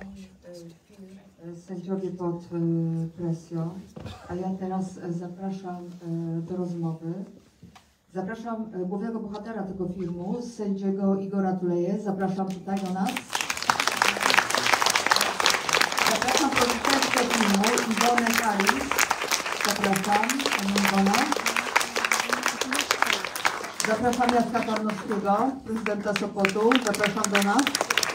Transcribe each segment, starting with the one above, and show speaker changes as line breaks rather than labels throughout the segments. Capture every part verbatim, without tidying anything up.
film Sędziowie pod presją, a ja teraz zapraszam do rozmowy. Zapraszam głównego bohatera tego filmu, sędziego Igora Tuleję. Zapraszam tutaj do nas. Zapraszam producentkę filmu Iwonę Karis. Zapraszam, panią Iwonę. Zapraszam Jacka Tarnowskiego, prezydenta Sopotu. Zapraszam do nas.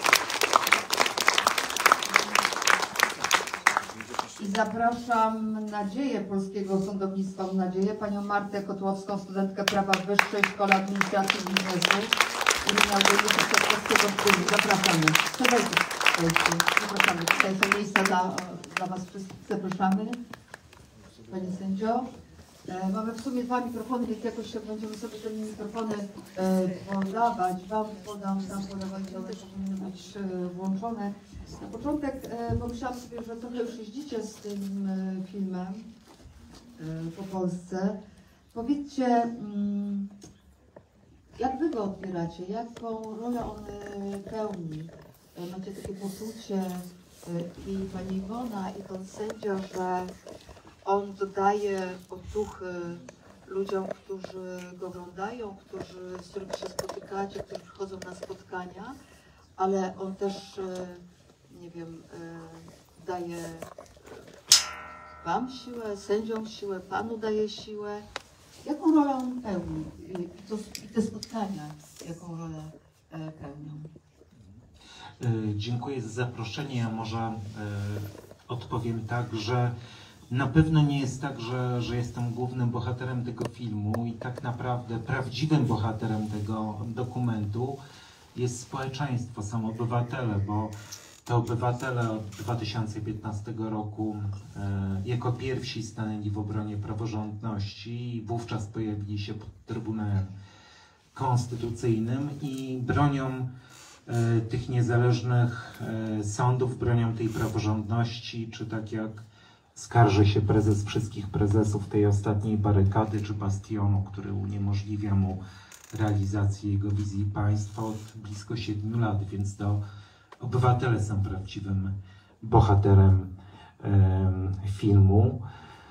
I zapraszam Nadzieję Polskiego Sądownictwa w Nadzieję, panią Martę Kotłowską, studentkę prawa w Wyższej Szkole Administracji i Biznesu imienia Eugeniusza Kwiatkowskiego w Gdyni. Zapraszamy. Zapraszamy. Zapraszamy. Tutaj są miejsca dla, dla was wszystkich. Zapraszamy. Panie sędzio. E, mamy w sumie dwa mikrofony, więc jakoś się będziemy sobie te mikrofony e, podawać. Wam podam, tam podawać, one powinny być e, włączone. Na początek e, pomyślałam sobie, że trochę już jeździcie z tym e, filmem e, po Polsce. Powiedzcie, mm, jak wy go odbieracie? Jaką rolę on e, pełni? E, macie takie poczucie e, i pani Iwona, i pan sędzio, że on dodaje otuchy ludziom, którzy go oglądają, którzy, z którymi się spotykacie, którzy przychodzą na spotkania, ale on też, nie wiem, daje wam siłę, sędziom siłę, panu daje siłę. Jaką rolę on pełni? I, to, i te spotkania, jaką rolę pełnią?
Dziękuję za zaproszenie. Ja może odpowiem tak, że na pewno nie jest tak, że, że jestem głównym bohaterem tego filmu i tak naprawdę prawdziwym bohaterem tego dokumentu jest społeczeństwo, są obywatele, bo te obywatele od dwa tysiące piętnastego roku e, jako pierwsi stanęli w obronie praworządności i wówczas pojawili się pod Trybunałem Konstytucyjnym i bronią e, tych niezależnych e, sądów, bronią tej praworządności, czy tak jak skarży się prezes wszystkich prezesów tej ostatniej barykady czy bastionu, który uniemożliwia mu realizację jego wizji państwa od blisko siedmiu lat, więc to obywatele są prawdziwym bohaterem e, filmu.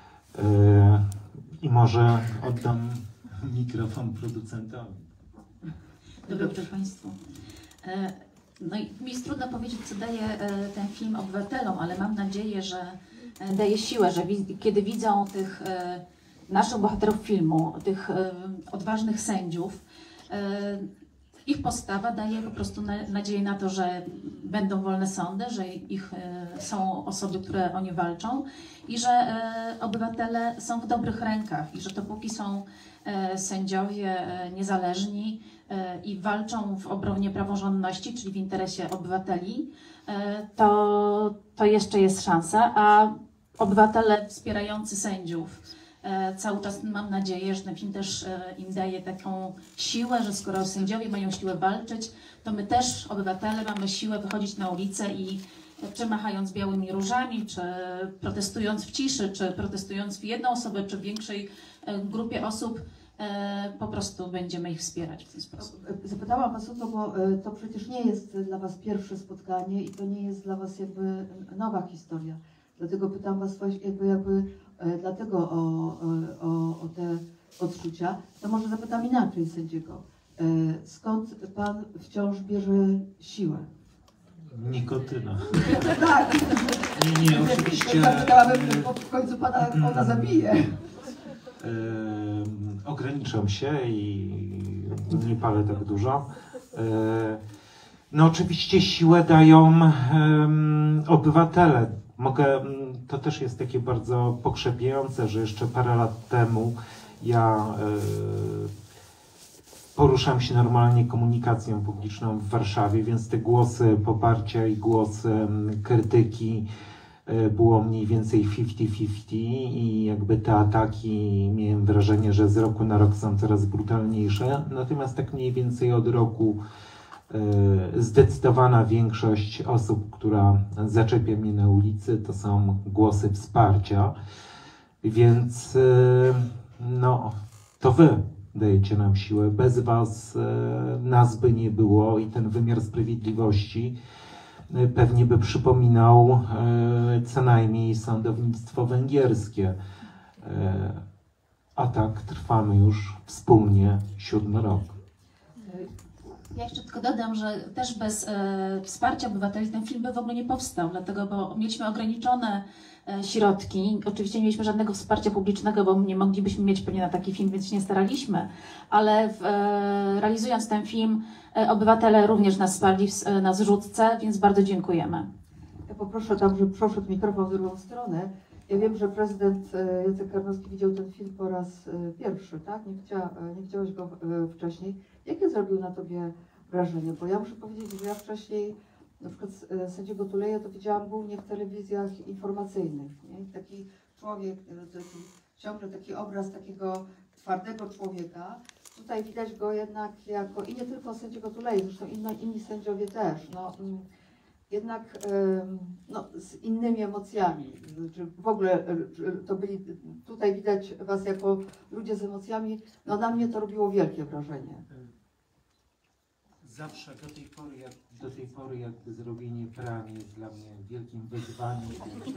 E, I może oddam mikrofon producentowi.
Dobry wieczór Państwu. E, no i mi jest trudno powiedzieć, co daje e, ten film obywatelom, ale mam nadzieję, że daje siłę, że wi kiedy widzą tych e, naszych bohaterów filmu, tych e, odważnych sędziów, e, ich postawa daje po prostu na, nadzieję na to, że będą wolne sądy, że ich e, są osoby, które o nie walczą i że e, obywatele są w dobrych rękach i że dopóki są e, sędziowie e, niezależni e, i walczą w obronie praworządności, czyli w interesie obywateli, e, to, to jeszcze jest szansa, a obywatele wspierający sędziów e, cały czas mam nadzieję, że ten film też e, im daje taką siłę, że skoro sędziowie mają siłę walczyć, to my też, obywatele, mamy siłę wychodzić na ulicę i e, czy machając białymi różami, czy protestując w ciszy, czy protestując w jedną osobę, czy w większej e, grupie osób, e, po prostu będziemy ich wspierać w ten sposób.
Zapytałam Was o to, bo to przecież nie jest dla Was pierwsze spotkanie i to nie jest dla Was jakby nowa historia. Dlatego pytam Was jakby, jakby e, dlatego o, o, o te odczucia. To może zapytam inaczej sędziego. E, skąd Pan wciąż bierze siłę?
Nikotyna.
Tak.
Nie, nie, oczywiście.
Zapytałabym, bo w końcu Pana ona zabije.
E, ograniczam się i nie palę tak dużo. E, no oczywiście siłę dają e, obywatele. Mogę, to też jest takie bardzo pokrzepiające, że jeszcze parę lat temu ja y, poruszam się normalnie komunikacją publiczną w Warszawie, więc te głosy poparcia i głosy krytyki y, było mniej więcej pięćdziesiąt pięćdziesiąt i jakby te ataki, miałem wrażenie, że z roku na rok są coraz brutalniejsze, natomiast tak mniej więcej od roku zdecydowana większość osób, która zaczepia mnie na ulicy, to są głosy wsparcia, więc no, to wy dajecie nam siłę. Bez was nas by nie było i ten wymiar sprawiedliwości pewnie by przypominał co najmniej sądownictwo węgierskie. A tak trwamy już wspólnie siódmy rok.
Ja jeszcze tylko dodam, że też bez e, wsparcia obywateli ten film by w ogóle nie powstał, dlatego, bo mieliśmy ograniczone e, środki. Oczywiście nie mieliśmy żadnego wsparcia publicznego, bo nie moglibyśmy mieć pewnie na taki film, więc się nie staraliśmy. Ale w, e, realizując ten film, e, obywatele również nas wsparli w, e, na zrzutce, więc bardzo dziękujemy.
Ja poproszę tam, żeby przeszedł mikrofon w drugą stronę. Ja wiem, że prezydent Jacek Karnowski widział ten film po raz pierwszy, tak? Nie, chcia, nie chciałeś go wcześniej. Jakie zrobił na tobie wrażenie? Bo ja muszę powiedzieć, że ja wcześniej, na przykład sędziego Tuleja, to widziałam głównie w telewizjach informacyjnych. Nie? Taki człowiek, taki, ciągle taki obraz takiego twardego człowieka. Tutaj widać go jednak jako, i nie tylko sędziego Tuleja, zresztą inno, inni sędziowie też. No, jednak no, z innymi emocjami. Znaczy w ogóle to byli, tutaj widać was jako ludzie z emocjami. No na mnie to robiło wielkie wrażenie.
Zawsze do tej pory, jak, do tej pory jakby zrobienie prami jest dla mnie wielkim wyzwaniem.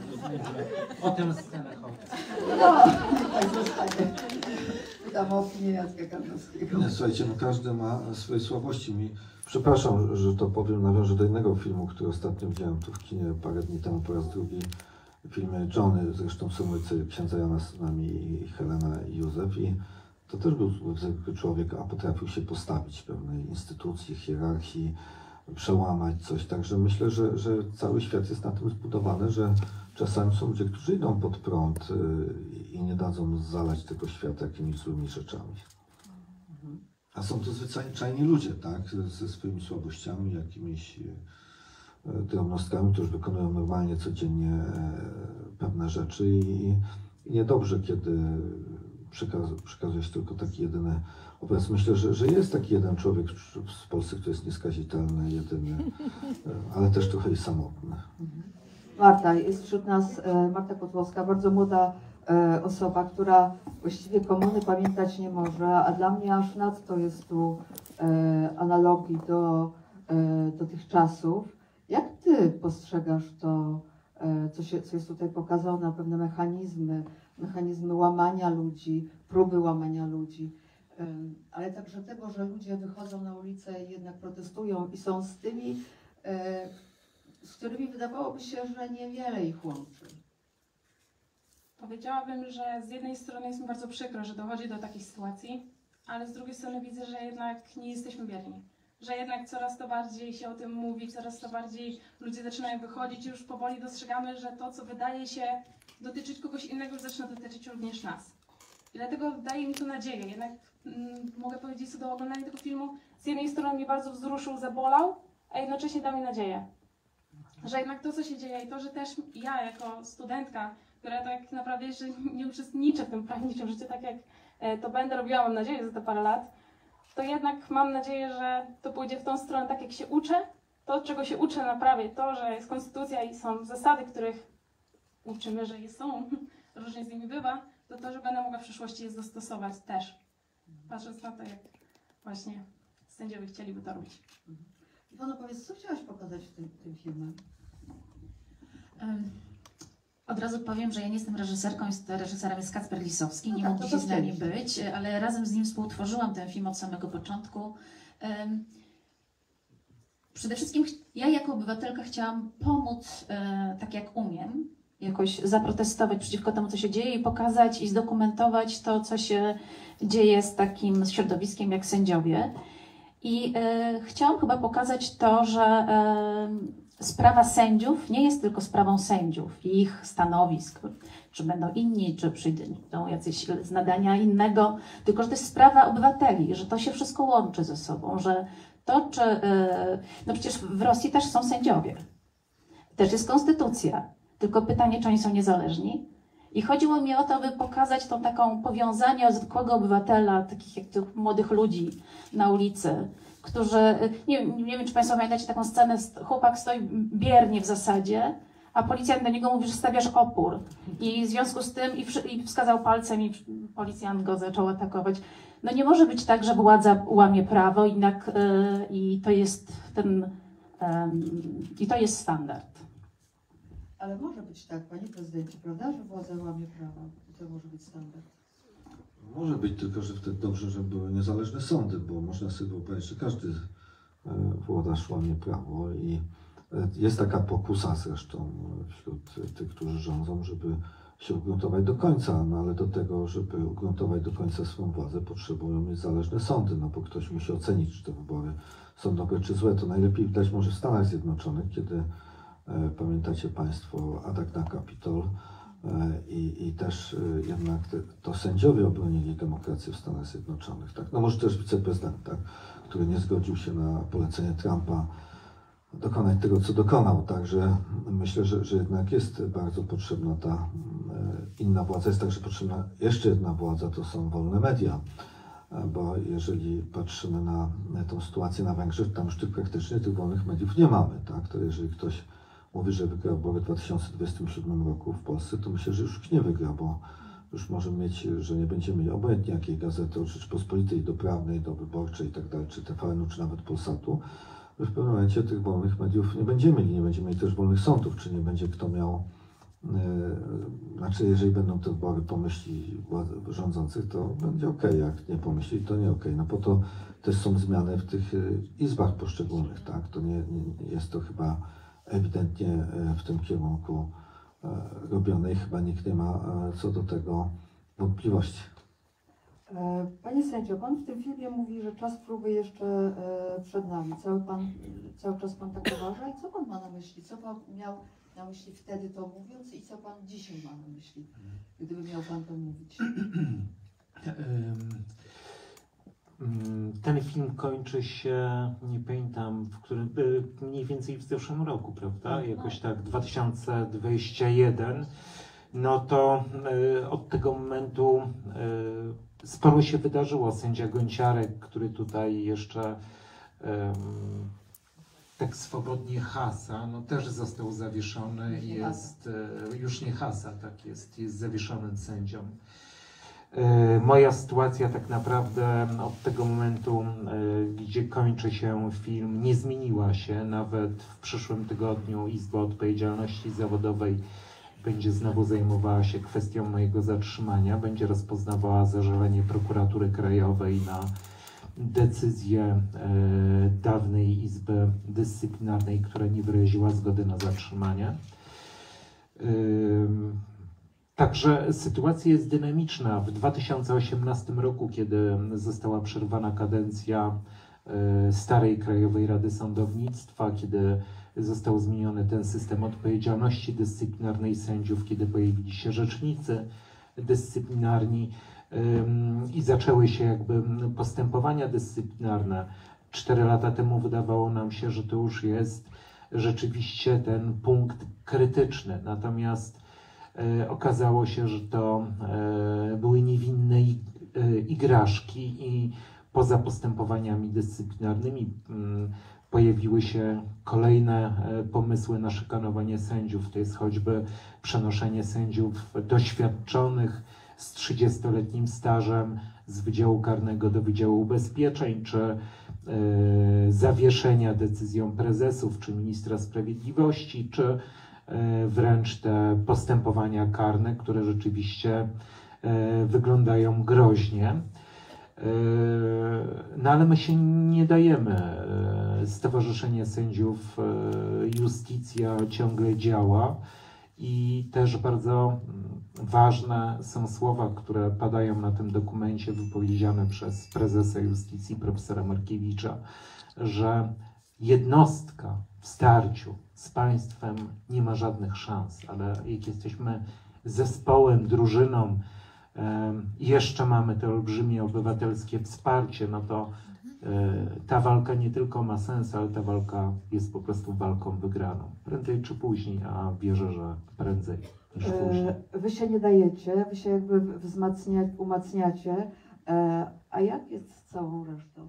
O tę scenę chodzi.
No, tak zostanie. Pytam o opinię Jacka Karnowskiego.
Nie, słuchajcie, no każdy ma swoje słabości. Mi, przepraszam, że to powiem, nawiążę do innego filmu, który ostatnio widziałem tu w kinie parę dni temu po raz drugi. W filmie Johnny, zresztą sumycy księdza Jana z nami i Helena i Józef. I to też był zwykły człowiek, a potrafił się postawić pewnej instytucji, hierarchii, przełamać coś. Także myślę, że, że cały świat jest na tym zbudowany, że czasami są ludzie, którzy idą pod prąd i nie dadzą zalać tego świata jakimiś złymi rzeczami. A są to zwyczajni ludzie, tak? Ze swoimi słabościami, jakimiś drobnostkami, którzy wykonują normalnie, codziennie pewne rzeczy i, i niedobrze, kiedy przekaz, przekazuje się tylko taki jedyny obraz. Myślę, że, że jest taki jeden człowiek w Polsce, który jest nieskazitelny, jedyny, ale też trochę i samotny.
Marta, jest wśród nas Marta Kotłowska, bardzo młoda osoba, która właściwie komuny pamiętać nie może, a dla mnie aż nadto jest tu analogii do, do tych czasów. Jak ty postrzegasz to, co, się, co jest tutaj pokazane, pewne mechanizmy, mechanizmy łamania ludzi, próby łamania ludzi, ale także tego, że ludzie wychodzą na ulicę i jednak protestują i są z tymi, z którymi wydawałoby się, że niewiele ich łączy.
Powiedziałabym, że z jednej strony jest mi bardzo przykro, że dochodzi do takich sytuacji, ale z drugiej strony widzę, że jednak nie jesteśmy bierni. Że jednak coraz to bardziej się o tym mówi, coraz to bardziej ludzie zaczynają wychodzić i już powoli dostrzegamy, że to, co wydaje się dotyczyć kogoś innego, już zaczyna dotyczyć również nas. I dlatego daje mi to nadzieję. Jednak mm, mogę powiedzieć co do oglądania tego filmu, z jednej strony mnie bardzo wzruszył, zabolał, a jednocześnie dał mi nadzieję. Że jednak to, co się dzieje i to, że też ja jako studentka, która tak naprawdę jeszcze nie uczestniczę w tym prawniczym życiu, tak jak to będę robiła, mam nadzieję, za te parę lat, to jednak mam nadzieję, że to pójdzie w tą stronę tak, jak się uczę. To, czego się uczę na prawie, to, że jest konstytucja i są zasady, których uczymy, że je są, różnie z nimi bywa, to to, że będę mogła w przyszłości je zastosować też. Patrząc na to, jak właśnie sędziowie chcieliby to robić.
Iwona, powiedz, co chciałaś pokazać tym, tym filmem?
Um. Od razu powiem, że ja nie jestem reżyserką, jest, reżyserem jest Kacper Lisowski, nie
no tak,
mógł
to
dzisiaj
to
z nami być, ale razem z nim współtworzyłam ten film od samego początku. Um, przede wszystkim ja jako obywatelka chciałam pomóc, e, tak jak umiem, jakoś zaprotestować przeciwko temu, co się dzieje i pokazać i zdokumentować to, co się dzieje z takim środowiskiem jak sędziowie. I e, chciałam chyba pokazać to, że e, sprawa sędziów nie jest tylko sprawą sędziów i ich stanowisk, czy będą inni, czy przyjdą jacyś z nadania innego, tylko że to jest sprawa obywateli, że to się wszystko łączy ze sobą, że to, czy... No przecież w Rosji też są sędziowie, też jest konstytucja, tylko pytanie, czy oni są niezależni. I chodziło mi o to, by pokazać tą taką powiązanie od zwykłego obywatela, takich jak tych młodych ludzi na ulicy, którzy, nie, nie wiem, czy Państwo pamiętacie taką scenę, chłopak stoi biernie w zasadzie, a policjant do niego mówi, że stawiasz opór. I w związku z tym, i, i wskazał palcem i policjant go zaczął atakować. No nie może być tak, że władza łamie prawo, jednak yy, i to jest ten Um, I to jest standard.
Ale może być tak, panie prezydencie, prawda, że władza łamie prawo. I to może być standard.
Może być, tylko że wtedy dobrze, żeby były niezależne sądy, bo można sobie wyobrazić, że każdy e, włodarz łamie prawo i e, jest taka pokusa zresztą wśród tych, którzy rządzą, żeby się ugruntować do końca, no ale do tego, żeby ugruntować do końca swoją władzę, potrzebują mieć zależne sądy, no bo ktoś musi ocenić, czy te wybory są dobre czy złe. To najlepiej widać może w Stanach Zjednoczonych, kiedy e, pamiętacie Państwo atak na Kapitol, I, i też jednak te, to sędziowie obronili demokrację w Stanach Zjednoczonych. Tak? No może też wiceprezydent, tak? Który nie zgodził się na polecenie Trumpa dokonać tego, co dokonał. Także myślę, że, że jednak jest bardzo potrzebna ta inna władza. Jest także potrzebna jeszcze jedna władza, to są wolne media. Bo jeżeli patrzymy na, na tą sytuację na Węgrzech, tam już tych praktycznie tych wolnych mediów nie mamy. Tak? To jeżeli ktoś mówi, że wygra wybory w dwa tysiące dwudziestym siódmym roku w Polsce, to myślę, że już nie wygra, bo już możemy mieć, że nie będziemy mieli obojętnie jakiej gazety od Rzeczypospolitej do Prawnej, do Wyborczej i tak dalej, czy T V N-u, czy nawet Polsatu. W pewnym momencie tych wolnych mediów nie będziemy mieli, nie będziemy mieli też wolnych sądów, czy nie będzie kto miał, yy, znaczy jeżeli będą te wybory po myśli rządzących, to będzie ok, jak nie pomyśli, to nie ok. No po to też są zmiany w tych izbach poszczególnych, tak? To nie, nie jest to chyba ewidentnie w tym kierunku robione i chyba nikt nie ma co do tego wątpliwości.
Panie sędzio, pan w tym filmie mówi, że czas próby jeszcze przed nami. Cały, pan, cały czas pan tak uważa i co pan ma na myśli? Co pan miał na myśli wtedy to mówiąc i co pan dzisiaj ma na myśli, gdyby miał pan to mówić?
Ten film kończy się, nie pamiętam, w którym, mniej więcej w zeszłym roku, prawda? Jakoś tak dwa tysiące dwudziesty pierwszy. No to y, od tego momentu y, sporo się wydarzyło. Sędzia Gonciarek, który tutaj jeszcze y, tak swobodnie hasa, no też został zawieszony i jest, y, już nie hasa, tak jest, jest zawieszonym sędzią. Moja sytuacja tak naprawdę od tego momentu, gdzie kończy się film, nie zmieniła się. Nawet w przyszłym tygodniu Izba Odpowiedzialności Zawodowej będzie znowu zajmowała się kwestią mojego zatrzymania. Będzie rozpoznawała zażalenie Prokuratury Krajowej na decyzję dawnej Izby Dyscyplinarnej, która nie wyraziła zgody na zatrzymanie. Także sytuacja jest dynamiczna. W dwa tysiące osiemnastym roku, kiedy została przerwana kadencja starej Krajowej Rady Sądownictwa, kiedy został zmieniony ten system odpowiedzialności dyscyplinarnej sędziów, kiedy pojawili się rzecznicy dyscyplinarni i zaczęły się jakby postępowania dyscyplinarne. Cztery lata temu wydawało nam się, że to już jest rzeczywiście ten punkt krytyczny. Natomiast okazało się, że to były niewinne igraszki i poza postępowaniami dyscyplinarnymi pojawiły się kolejne pomysły na szykanowanie sędziów. To jest choćby przenoszenie sędziów doświadczonych z trzydziestoletnim stażem z Wydziału Karnego do Wydziału Ubezpieczeń, czy zawieszenia decyzją prezesów, czy ministra sprawiedliwości, czy wręcz te postępowania karne, które rzeczywiście wyglądają groźnie. No ale my się nie dajemy. Stowarzyszenie Sędziów Iustitia ciągle działa i też bardzo ważne są słowa, które padają na tym dokumencie wypowiedziane przez prezesa Iustitii profesora Markiewicza, że jednostka w starciu z państwem nie ma żadnych szans, ale jak jesteśmy zespołem, drużyną, jeszcze mamy to olbrzymie obywatelskie wsparcie, no to ta walka nie tylko ma sens, ale ta walka jest po prostu walką wygraną. Prędzej czy później, a wierzę, że prędzej niż później.
Wy się nie dajecie, wy się jakby wzmacnia, umacniacie, a jak jest z całą resztą?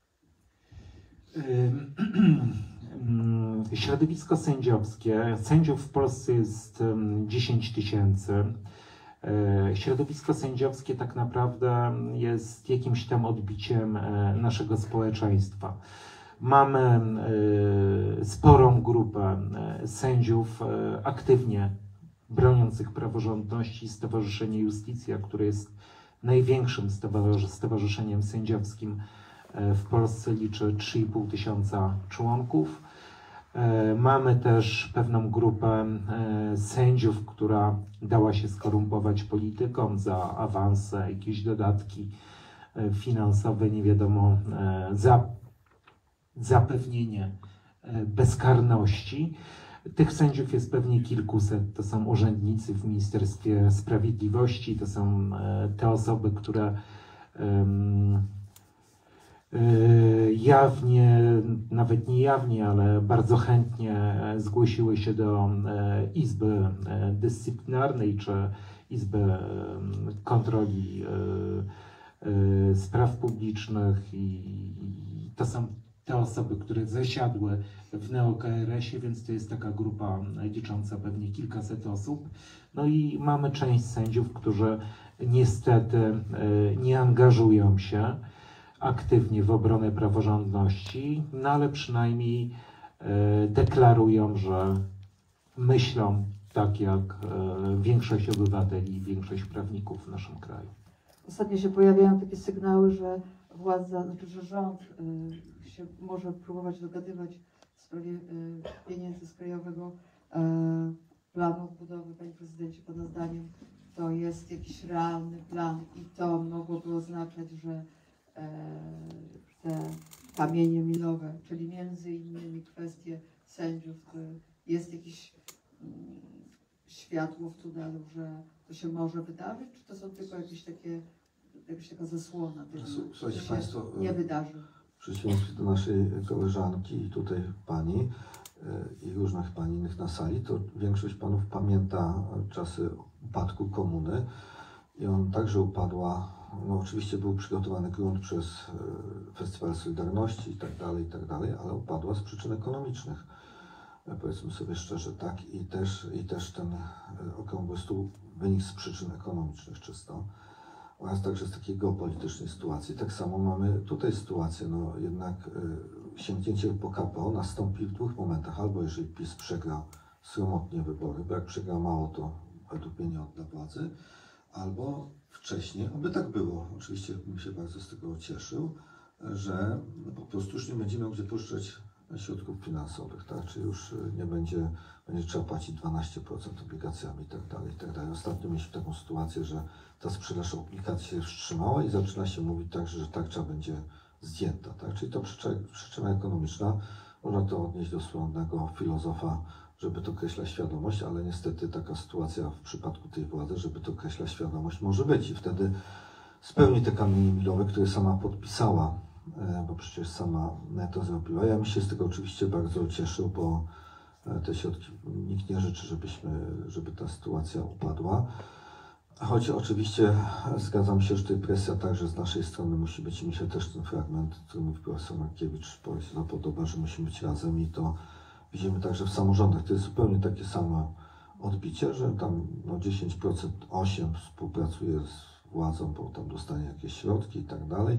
Środowisko sędziowskie, sędziów w Polsce jest dziesięć tysięcy. Środowisko sędziowskie tak naprawdę jest jakimś tam odbiciem naszego społeczeństwa. Mamy y, sporą grupę y, sędziów y, aktywnie broniących praworządności. Stowarzyszenie Justicja, które jest największym stowarzysz- stowarzyszeniem sędziowskim y, w Polsce, liczy trzy i pół tysiąca członków. Y, mamy też pewną grupę y, sędziów, która dała się skorumpować politykom za awanse, jakieś dodatki y, finansowe, nie wiadomo, y, za zapewnienie bezkarności. Tych sędziów jest pewnie kilkuset. To są urzędnicy w Ministerstwie Sprawiedliwości, to są te osoby, które um, jawnie, nawet nie jawnie, ale bardzo chętnie zgłosiły się do Izby Dyscyplinarnej czy Izby Kontroli Spraw Publicznych i to są te osoby, które zasiadły w neo-K R S ie, więc to jest taka grupa licząca pewnie kilkaset osób. No i mamy część sędziów, którzy niestety nie angażują się aktywnie w obronę praworządności, no ale przynajmniej deklarują, że myślą tak jak większość obywateli i większość prawników w naszym kraju.
Ostatnio się pojawiają takie sygnały, że władza, znaczy, że rząd y, się może próbować dogadywać w sprawie y, pieniędzy z Krajowego y, Planu Odbudowy. Panie prezydencie, pana zdaniem to jest jakiś realny plan i to mogłoby oznaczać, że y, te kamienie milowe, czyli między innymi kwestie sędziów, y, jest jakieś y, światło w tunelu, że to się może wydarzyć, czy to są tylko jakieś takie jakaś taka zasłona tego,
Słuchajcie
że
Państwo,
się nie wydarzy.
w przeciwieństwie do naszej koleżanki i tutaj pani i różnych pani innych na sali, to większość panów pamięta czasy upadku komuny i on także upadła, no oczywiście był przygotowany grunt przez Festiwal Solidarności i tak dalej, i tak dalej, ale upadła z przyczyn ekonomicznych. Powiedzmy sobie szczerze, tak, i też, i też ten okrągły stół wynikł z przyczyn ekonomicznych czysto. Oraz także z takiej geopolitycznej sytuacji. Tak samo mamy tutaj sytuację, no jednak y, sięgnięcie po K P O nastąpi w dwóch momentach. Albo jeżeli PiS przegra sromotnie wybory, bo jak przegra mało, to według mnie nie odda władzy, albo wcześniej, aby tak było, oczywiście bym się bardzo z tego cieszył, że po prostu już nie będzie miał gdzie puszczać środków finansowych, tak? Czyli już nie będzie, będzie trzeba płacić dwanaście procent obligacjami i tak dalej, i tak dalej. Ostatnio mieliśmy taką sytuację, że ta sprzedaż obligacji się wstrzymała i zaczyna się mówić także, że tarcza będzie zdjęta, tak? Czyli to przyczyna, przyczyna ekonomiczna, można to odnieść do słynnego filozofa, żeby to określa świadomość, ale niestety taka sytuacja w przypadku tej władzy, żeby to określa świadomość, może być i wtedy spełni te kamienie milowe, które sama podpisała, bo przecież sama to zrobiła. Ja bym się z tego oczywiście bardzo cieszył, bo te środki, nikt nie życzy, żebyśmy, żeby ta sytuacja upadła. Choć oczywiście zgadzam się, że tutaj presja także z naszej strony musi być i mi się też ten fragment, który mówi profesor Markiewicz, bardzo podoba, że musimy być razem i to widzimy także w samorządach. To jest zupełnie takie samo odbicie, że tam no, dziesięć procent, osiem procent współpracuje z władzą, bo tam dostanie jakieś środki i tak dalej.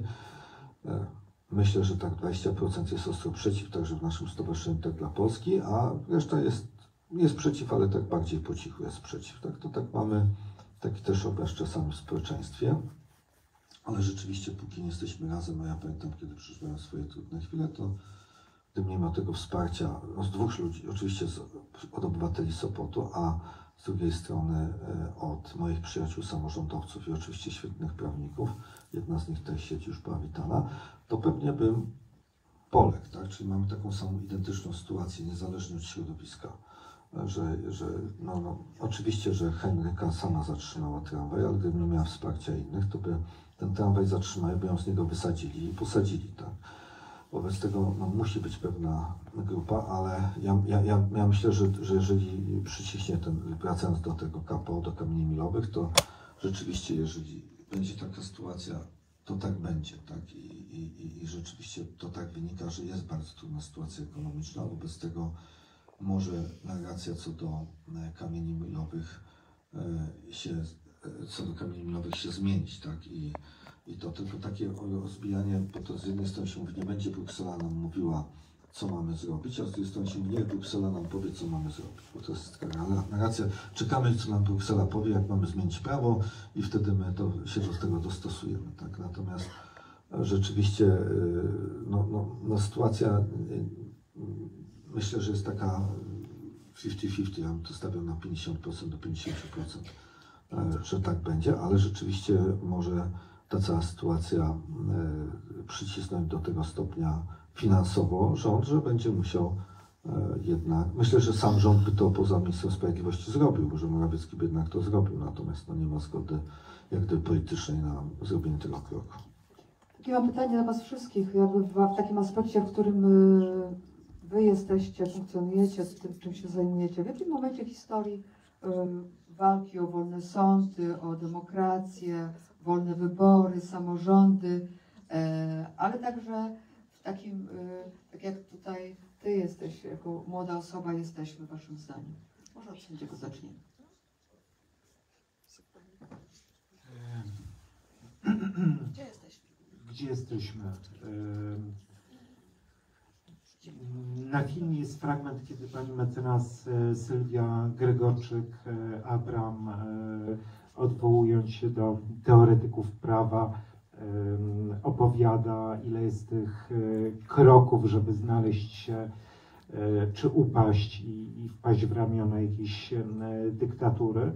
Myślę, że tak dwadzieścia procent jest ostro przeciw, także w naszym stowarzyszeniu tak dla Polski, a reszta jest, jest przeciw, ale tak bardziej po cichu jest przeciw. Tak, to tak mamy taki też obraz czasami w społeczeństwie, ale rzeczywiście póki nie jesteśmy razem, a ja pamiętam, kiedy przeżywałem swoje trudne chwile, to gdybym nie miał tego wsparcia no, z dwóch ludzi, oczywiście z, od obywateli Sopotu, a z drugiej strony od moich przyjaciół samorządowców i oczywiście świetnych prawników, jedna z nich tutaj siedzi, już była witana, to pewnie bym poległ, tak? Czyli mamy taką samą identyczną sytuację, niezależnie od środowiska, że, że no, no, oczywiście, że Henryka sama zatrzymała tramwaj, ale gdyby nie miała wsparcia innych, to by ten tramwaj zatrzymali, by ją z niego wysadzili i posadzili, tak? Wobec tego no, musi być pewna grupa, ale ja, ja, ja, ja myślę, że, że jeżeli przyciśnie ten, wracając do tego K P O, do kamieni milowych, to rzeczywiście, jeżeli będzie taka sytuacja, to tak będzie, tak? I, i, i rzeczywiście to tak wynika, że jest bardzo trudna sytuacja ekonomiczna, wobec tego może narracja co do kamieni milowych się, co do kamieni milowych się zmienić, tak? I, I to tylko takie rozbijanie, bo to z jednej strony się mówi, nie będzie Bruksela nam mówiła, co mamy zrobić, a z drugiej strony się mówi, nie, Bruksela nam powie, co mamy zrobić. Bo to jest taka narracja, czekamy, co nam Bruksela powie, jak mamy zmienić prawo i wtedy my to, się do tego dostosujemy. Tak? Natomiast rzeczywiście no, no, no sytuacja, myślę, że jest taka pięćdziesiąt pięćdziesiąt, ja bym to stawiał na pięćdziesiąt procent do pięćdziesięciu procent, że tak będzie, ale rzeczywiście może ta cała sytuacja przycisnąć do tego stopnia finansowo rząd, że będzie musiał jednak, myślę, że sam rząd by to poza ministrem sprawiedliwości zrobił, bo że Morawiecki by jednak to zrobił, natomiast no, nie ma zgody jak gdyby politycznej na zrobienie tego kroku.
Takie mam pytanie do Was wszystkich, jakby w, w takim aspekcie, w którym y, Wy jesteście, funkcjonujecie, z tym, czym się zajmujecie. W jakim momencie historii y, walki o wolne sądy, o demokrację, wolne wybory, samorządy, y, ale także w takim, y, tak jak tutaj Ty jesteś, jako młoda osoba jesteśmy, Waszym zdaniem? Może od sędziego zaczniemy. Gdzie jesteśmy?
Gdzie jesteśmy? Na filmie jest fragment, kiedy pani mecenas Sylwia Gregorczyk-Abram, odwołując się do teoretyków prawa, opowiada, ile jest tych kroków, żeby znaleźć się, czy upaść i, i wpaść w ramiona jakiejś dyktatury.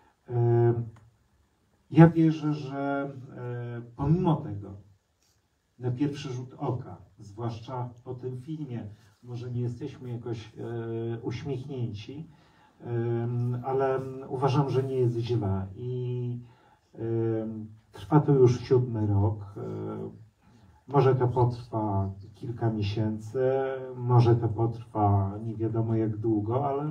Ja wierzę, że pomimo tego, na pierwszy rzut oka, zwłaszcza po tym filmie, może nie jesteśmy jakoś uśmiechnięci, ale uważam, że nie jest źle i trwa to już siódmy rok. Może to potrwa kilka miesięcy, może to potrwa nie wiadomo jak długo, ale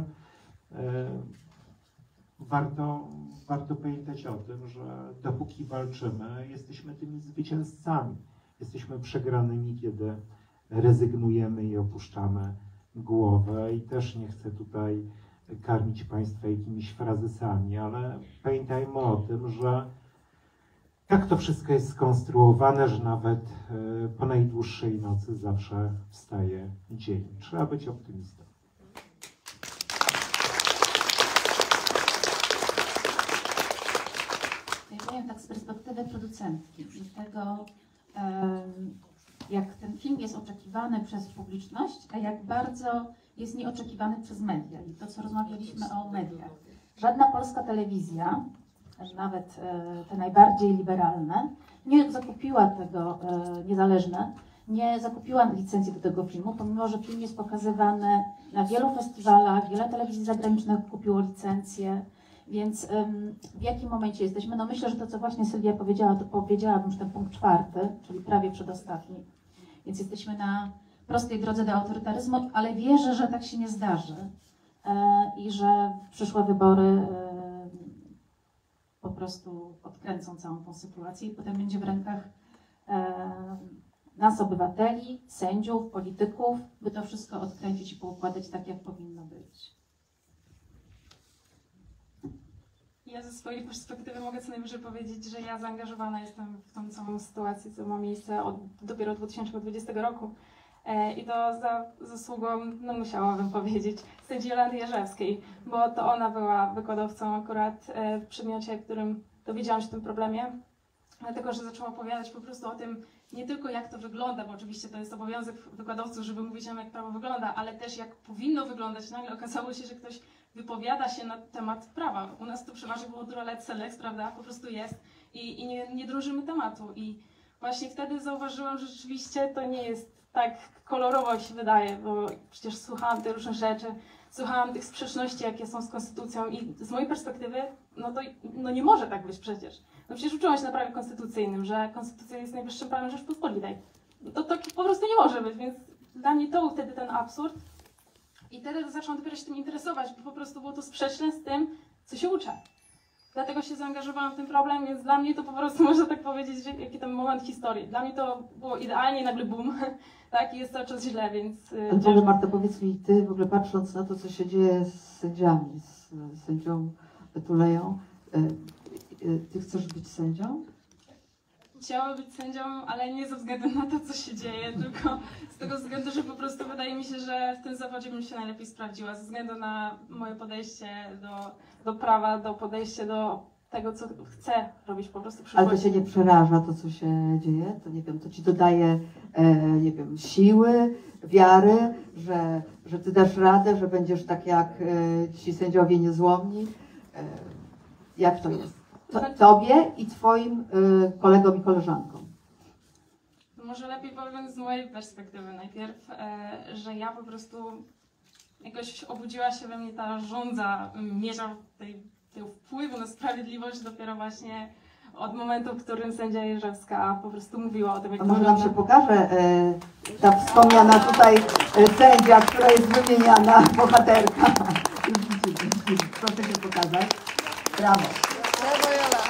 warto, warto pamiętać o tym, że dopóki walczymy, jesteśmy tymi zwycięzcami. Jesteśmy przegranymi, kiedy rezygnujemy i opuszczamy głowę. I też nie chcę tutaj karmić Państwa jakimiś frazesami, ale pamiętajmy o tym, że tak to wszystko jest skonstruowane, że nawet po najdłuższej nocy zawsze wstaje dzień. Trzeba być optymistą.
Ja powiem tak z perspektywy producentki i tego, jak ten film jest oczekiwany przez publiczność, a jak bardzo jest nieoczekiwany przez media. I to, co rozmawialiśmy o mediach. Żadna polska telewizja, nawet te najbardziej liberalne, nie zakupiła tego, niezależne, nie zakupiła licencji do tego filmu, pomimo że film jest pokazywany na wielu festiwalach, wiele telewizji zagranicznych kupiło licencję. Więc w jakim momencie jesteśmy? No myślę, że to, co właśnie Sylwia powiedziała, to powiedziałabym, że ten punkt czwarty, czyli prawie przedostatni. Więc jesteśmy na prostej drodze do autorytaryzmu, ale wierzę, że tak się nie zdarzy i że przyszłe wybory po prostu odkręcą całą tą sytuację i potem będzie w rękach nas, obywateli, sędziów, polityków, by to wszystko odkręcić i poukładać tak, jak powinno być.
Ja ze swojej perspektywy mogę co najwyżej powiedzieć, że ja zaangażowana jestem w tą całą sytuację, co ma miejsce od dopiero dwa tysiące dwudziestego roku. E, I to za zasługą, no musiałabym powiedzieć, sędzi Jolanty Jarzewskiej, bo to ona była wykładowcą akurat e, w przedmiocie, w którym dowiedziałam się o tym problemie, dlatego że zaczęłam opowiadać po prostu o tym, nie tylko jak to wygląda, bo oczywiście to jest obowiązek wykładowców, żeby mówić nam, jak prawo wygląda, ale też jak powinno wyglądać. Nagle okazało się, że ktoś wypowiada się na temat prawa. U nas to przeważnie było drolet select, prawda? Po prostu jest i, i nie, nie drążymy tematu. I właśnie wtedy zauważyłam, że rzeczywiście to nie jest tak kolorowo się wydaje, bo przecież słuchałam tych różnych rzeczy, słuchałam tych sprzeczności, jakie są z konstytucją i z mojej perspektywy, no to no nie może tak być przecież. No przecież uczyłam się na prawie konstytucyjnym, że konstytucja jest najwyższym prawem Rzeczypospolitej. No to tak po prostu nie może być, więc dla mnie to był wtedy ten absurd. I wtedy zaczęłam dopiero się tym interesować, bo po prostu było to sprzeczne z tym, co się uczę. Dlatego się zaangażowałam w ten problem, więc dla mnie to po prostu, można tak powiedzieć, że jaki ten moment historii. Dla mnie to było idealnie, nagle bum, tak, i jest cały czas źle, więc...
Ale może Marta, powiedz mi, Ty w ogóle patrząc na to, co się dzieje z sędziami, z sędzią Tuleją, Ty chcesz być sędzią?
chciała być sędzią, ale nie ze względu na to, co się dzieje, tylko z tego względu, że po prostu wydaje mi się, że w tym zawodzie bym się najlepiej sprawdziła, ze względu na moje podejście do, do prawa, do podejście do tego, co chcę robić po prostu w
Ale to
przyszłości.
cię nie przeraża to, co się dzieje? To nie wiem, to ci dodaje, e, nie wiem, siły, wiary, że, że ty dasz radę, że będziesz tak jak e, ci sędziowie niezłomni. E, jak to jest? To, tobie i twoim e, kolegom i koleżankom.
Może lepiej powiem z mojej perspektywy najpierw, e, że ja po prostu jakoś obudziła się we mnie ta żądza mierza tej, tego wpływu na sprawiedliwość dopiero właśnie od momentu, w którym sędzia Jerzewska po prostu mówiła o tym, jak
A może nam się
wygląda.
pokaże e, ta wspomniana tutaj e, sędzia, która jest wymieniana, bohaterka. Proszę się pokazać. Brawo.
Brawo, Jola.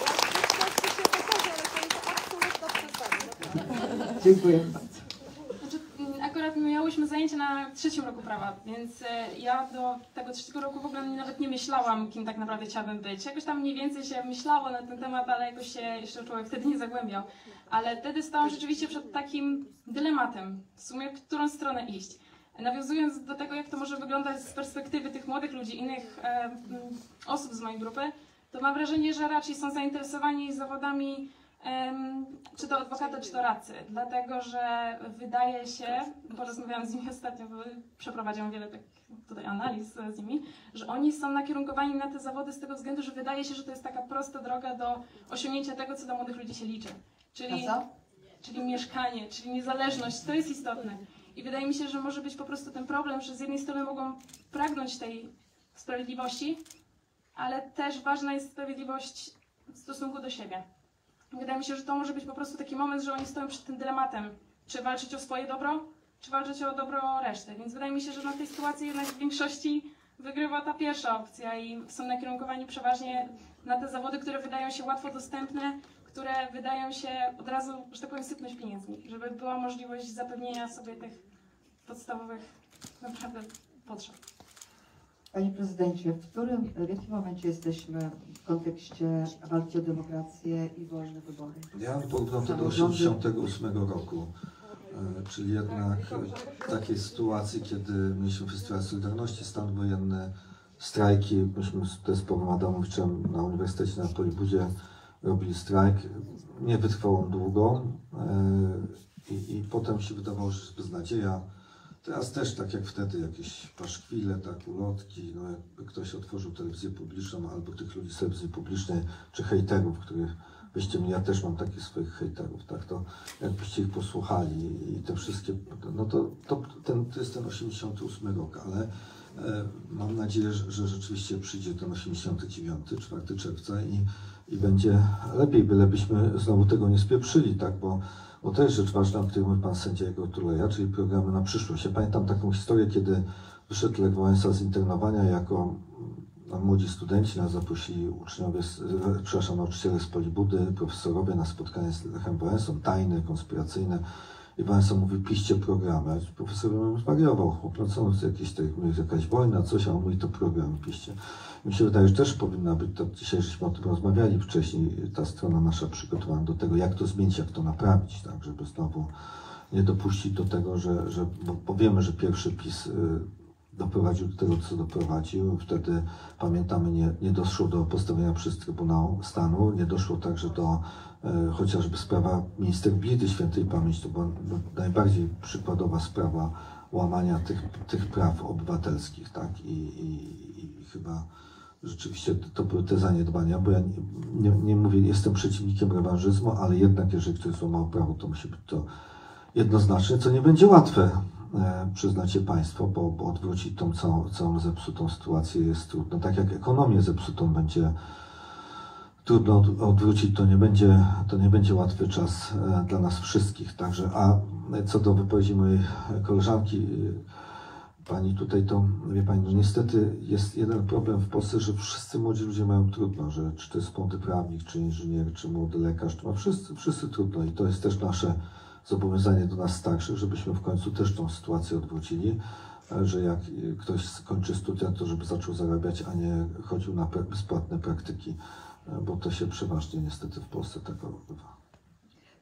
Dziękuję bardzo.
Znaczy, m, akurat miałyśmy zajęcie na trzecim roku prawa, więc e, ja do tego trzeciego roku w ogóle nawet nie myślałam, kim tak naprawdę chciałabym być. Jakoś tam mniej więcej się myślało na ten temat, ale jakoś się jeszcze człowiek wtedy nie zagłębiał. Ale wtedy stałam rzeczywiście przed takim dylematem, w sumie w którą stronę iść. Nawiązując do tego, jak to może wyglądać z perspektywy tych młodych ludzi, innych e, m, osób z mojej grupy, to mam wrażenie, że raczej są zainteresowani zawodami em, czy to adwokata, czy to radcy. Dlatego, że wydaje się, bo rozmawiałam z nimi ostatnio, bo przeprowadziłam wiele tak tutaj analiz z nimi, że oni są nakierunkowani na te zawody z tego względu, że wydaje się, że to jest taka prosta droga do osiągnięcia tego, co dla młodych ludzi się liczy. Czyli,
A co?
czyli mieszkanie, czyli niezależność, to jest istotne. I wydaje mi się, że może być po prostu ten problem, że z jednej strony mogą pragnąć tej sprawiedliwości, ale też ważna jest sprawiedliwość w stosunku do siebie. Wydaje mi się, że to może być po prostu taki moment, że oni stoją przed tym dylematem, czy walczyć o swoje dobro, czy walczyć o dobro reszty. Więc wydaje mi się, że na tej sytuacji jednak w większości wygrywa ta pierwsza opcja i są nakierunkowani przeważnie na te zawody, które wydają się łatwo dostępne, które wydają się od razu, że tak powiem, sypnąć pieniędzmi, żeby była możliwość zapewnienia sobie tych podstawowych naprawdę potrzeb.
Panie prezydencie, w którym, w jakim momencie jesteśmy w kontekście walki o demokrację i wolne wybory?
Ja bym porównał to do osiemdziesiątego ósmego roku, e, czyli jednak w takiej sytuacji, kiedy mieliśmy Festiwal Solidarności, stan wojenny, strajki, myśmy tutaj z Pawłem Adamowiczem na Uniwersytecie na Polibudzie robili strajk, nie wytrwał on długo e, i, i potem się wydawało, że jest beznadzieja. Teraz też, tak jak wtedy, jakieś paszkwile, tak, ulotki, no jakby ktoś otworzył telewizję publiczną, albo tych ludzi z telewizji publicznej, czy hejterów, których byście mnie, ja też mam takich swoich hejterów, tak, to jakbyście ich posłuchali i te wszystkie, no to, to, ten, to jest ten osiemdziesiąty ósmy rok, ale e, mam nadzieję, że, że rzeczywiście przyjdzie ten osiemdziesiąty dziewiąty, czwartego czerwca i, i będzie lepiej, bylebyśmy znowu tego nie spieprzyli, tak, bo Bo to jest rzecz ważna, o której mówi pan sędzia Igor Tuleja, czyli programy na przyszłość. Ja pamiętam taką historię, kiedy wyszedł Lech Wałęsa z internowania jako no, młodzi studenci, nas zaprosili uczniowie, z, przepraszam, nauczyciele z Polibudy, profesorowie na spotkanie z Lechem Wałęsą, tajne, konspiracyjne. I Wałęsa mówi, piszcie programy. A profesor bym zwariował, chłop, no co, no, jakieś, tak, jakaś wojna, coś, a on mówi, to program piszcie. Mi się wydaje, że też powinna być, to dzisiaj żeśmy o tym rozmawiali wcześniej, ta strona nasza przygotowana do tego, jak to zmienić, jak to naprawić, tak, żeby znowu nie dopuścić do tego, że, że bo, bo wiemy, że pierwszy PiS y, doprowadził do tego, co doprowadził. Wtedy, pamiętamy, nie, nie doszło do postawienia przez Trybunał Stanu, nie doszło także do y, chociażby sprawa minister Blidy świętej pamięci, to była no, najbardziej przykładowa sprawa łamania tych, tych praw obywatelskich, tak, i, i, i chyba rzeczywiście to były te zaniedbania, bo ja nie, nie, nie mówię, jestem przeciwnikiem rewanżyzmu, ale jednak jeżeli ktoś złamał prawo, to musi być to jednoznaczne, co nie będzie łatwe, e, przyznacie Państwo, bo, bo odwrócić tą całą, całą zepsutą sytuację jest trudno. Tak jak ekonomię zepsutą będzie trudno od, odwrócić, to nie będzie, to nie będzie łatwy czas e, dla nas wszystkich. Także, a co do wypowiedzi mojej koleżanki, Pani tutaj to, wie Pani, no niestety jest jeden problem w Polsce, że wszyscy młodzi ludzie mają trudno, że czy to jest młody prawnik, czy inżynier, czy młody lekarz, to ma wszyscy, wszyscy trudno i to jest też nasze zobowiązanie do nas starszych, żebyśmy w końcu też tą sytuację odwrócili, że jak ktoś skończy studia, to żeby zaczął zarabiać, a nie chodził na bezpłatne praktyki, bo to się przeważnie niestety w Polsce tak odbywa.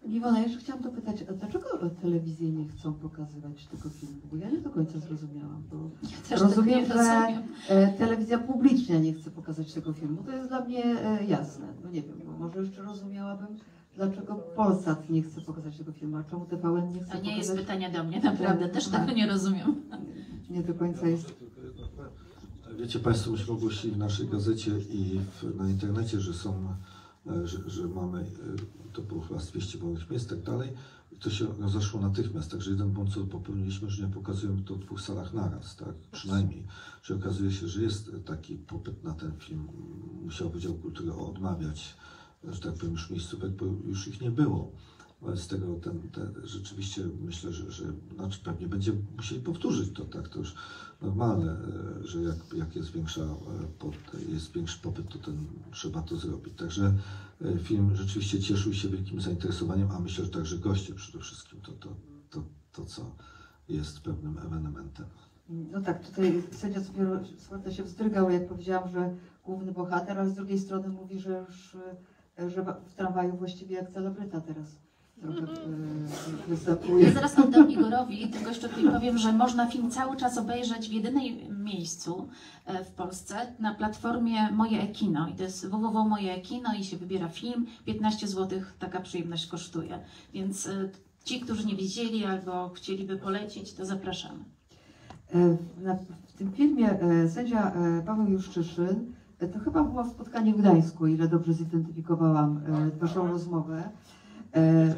Iwona, jeszcze chciałam dopytać, a dlaczego telewizje nie chcą pokazywać tego filmu? Bo ja nie do końca zrozumiałam, bo
Ja też
rozumiem,
tak nie
że
rozumiem.
e, telewizja publiczna nie chce pokazać tego filmu. To jest dla mnie e, jasne. No nie wiem, bo może jeszcze rozumiałabym, dlaczego Polsat nie chce pokazać tego filmu, a czemu T V N nie chce
To nie
pokazać?
jest pytanie do mnie, naprawdę, też
Aha.
tego nie rozumiem.
Nie do końca jest.
Wiecie Państwo, myśmy ogłosili w naszej gazecie i w, na internecie, że są, e, że, że mamy, e, to było chyba z dwieście wolnych miejsc, tak dalej. I to się rozeszło natychmiast, także jeden błąd, co popełniliśmy, że nie pokazujemy to w dwóch salach naraz, tak, przynajmniej. Że okazuje się, że jest taki popyt na ten film. Musiał Wydział Kultury odmawiać, że tak powiem, już miejscówek, bo już ich nie było. Z tego ten, ten, rzeczywiście myślę, że, że znaczy pewnie będziemy musieli powtórzyć to, tak, to już normalne, e, że jak, jak jest, większa, e, pod, jest większy popyt, to ten, trzeba to zrobić. Także e, film rzeczywiście cieszył się wielkim zainteresowaniem, a myślę, że także goście przede wszystkim, to, to, to, to co jest pewnym ewenementem.
No tak, tutaj sędzia Swarta się wzdrygał, jak powiedziałam, że główny bohater, ale z drugiej strony mówi, że już e, że w tramwaju właściwie jak celebryta teraz trochę e, występuje.
Ja zaraz oddam Igorowi, tylko jeszcze tutaj powiem, że można film cały czas obejrzeć w jedynym miejscu e, w Polsce na platformie Moje e-kino. I to jest w w w kropka moje e-kino i się wybiera film. piętnaście złotych taka przyjemność kosztuje. Więc e, ci, którzy nie widzieli albo chcieliby polecić, to zapraszamy.
E, na, w tym filmie e, sędzia e, Paweł Juszczyszyn, e, to chyba było spotkanie w Gdańsku, o ile dobrze zidentyfikowałam e, waszą rozmowę. E,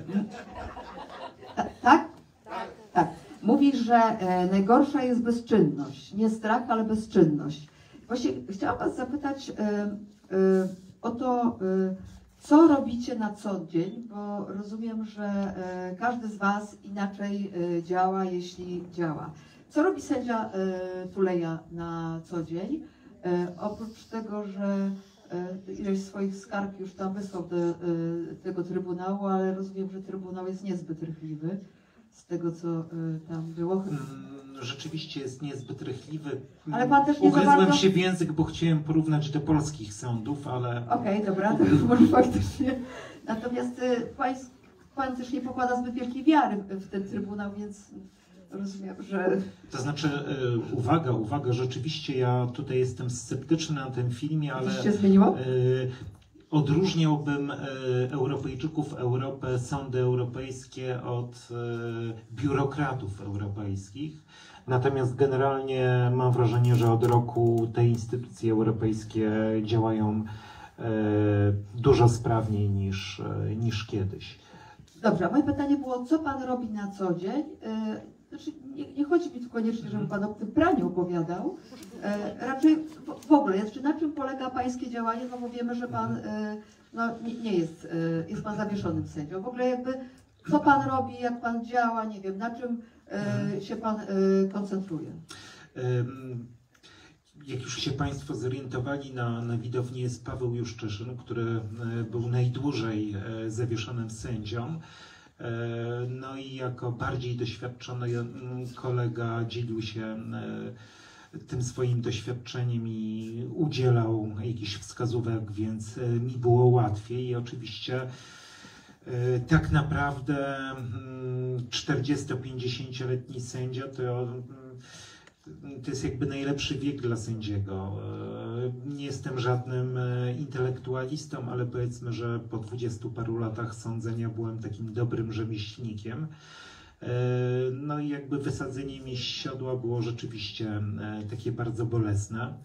ta, tak? Tak. Mówi, że e, najgorsza jest bezczynność. Nie strach, ale bezczynność. Właśnie chciałam was zapytać e, e, o to, e, co robicie na co dzień, bo rozumiem, że e, każdy z was inaczej e, działa, jeśli działa. Co robi sędzia e, Tuleja na co dzień? E, oprócz tego, że e, ileś swoich skarg już tam wysłał do e, tego Trybunału, ale rozumiem, że Trybunał jest niezbyt rychliwy z tego, co e, tam było.
Mm, Rzeczywiście jest niezbyt rychliwy.
Ale pan też nie za
Ugryzłem
bardzo-
się w język, bo chciałem porównać do polskich sądów, ale
Okej, dobra, to może faktycznie. Natomiast e, pan, pan też nie pokłada zbyt wielkiej wiary w, w ten Trybunał, więc rozumiem, że...
to znaczy, y, uwaga, uwaga, rzeczywiście ja tutaj jestem sceptyczny na tym filmie, ale
Coś się zmieniło?
y, odróżniałbym y, Europejczyków, Europę, sądy europejskie od y, biurokratów europejskich. Natomiast generalnie mam wrażenie, że od roku te instytucje europejskie działają y, dużo sprawniej niż, y, niż kiedyś.
Dobrze, a moje pytanie było, co pan robi na co dzień? E, Znaczy, nie, nie chodzi mi tu koniecznie, żeby pan o tym praniu opowiadał. E, raczej w, w ogóle, znaczy, na czym polega pańskie działanie? No bo wiemy, że pan e, no, nie, nie jest, e, jest pan zawieszonym sędzią. W ogóle jakby, co pan robi, jak pan działa, nie wiem, na czym e, się pan e, koncentruje?
Ym, Jak już się Państwo zorientowali, na, na widowni jest Paweł Juszczyszyn, który e, był najdłużej e, zawieszonym sędzią. E, No i jako bardziej doświadczony mm, kolega dzielił się e, tym swoim doświadczeniem i udzielał jakichś wskazówek, więc e, mi było łatwiej. I oczywiście e, tak naprawdę mm, czterdziesto-pięćdziesięcioletni sędzia to mm, to jest jakby najlepszy wiek dla sędziego. Nie jestem żadnym intelektualistą, ale powiedzmy, że po dwudziestu paru latach sądzenia byłem takim dobrym rzemieślnikiem. No i jakby wysadzenie mi z siodła było rzeczywiście takie bardzo bolesne.